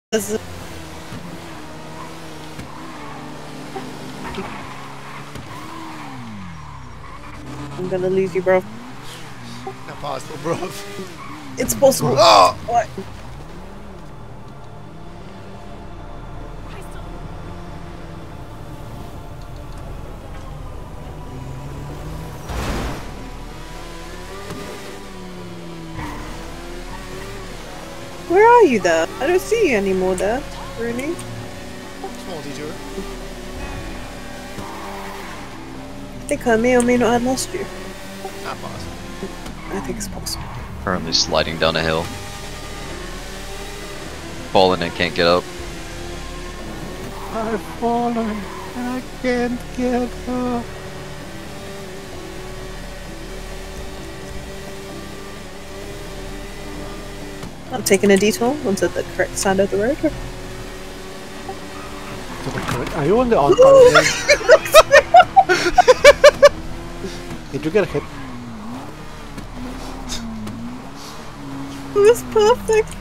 This is I'm gonna lose you, bro. Not possible, bro. It's possible. Oh! What? Where are you there? I don't see you anymore there. Really? Small detour. I think I may or may not have lost you. Not possible. I think it's possible. Currently sliding down a hill. Fallen and can't get up. I've fallen and I can't get up. I'm taking a detour onto the correct side of the road. Are you on the oncoming lane? Did you get hit? It was perfect.